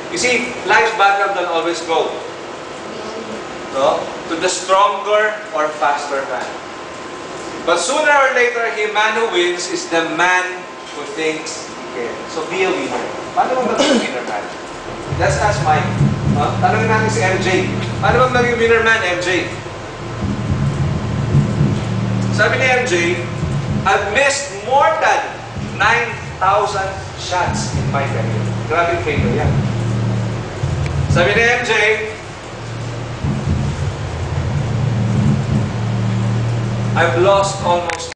You see, life's battle don't always go to the stronger or faster man. But sooner or later, the man who wins is the man who thinks he can. So be a winner. Paano ba maging winner man? Let's ask Mike. Tanongin natin si MJ. Paano ba maging winner man, MJ? Sabi ni MJ, I've missed more than 9,000 shots in my career. Grabe failure yan. Sabi ni MJ, I've lost almost